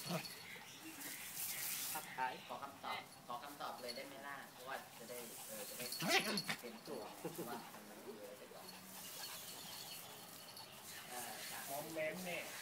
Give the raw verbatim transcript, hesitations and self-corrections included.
ทักทายขอคำตอบขอคำตอบเลยได้ไหมล่ะเพราะว่าจะได้เออจะได้เป็นตัวว่ามันไม่เยอะไปก่อนเออมอมแมมเนี่ย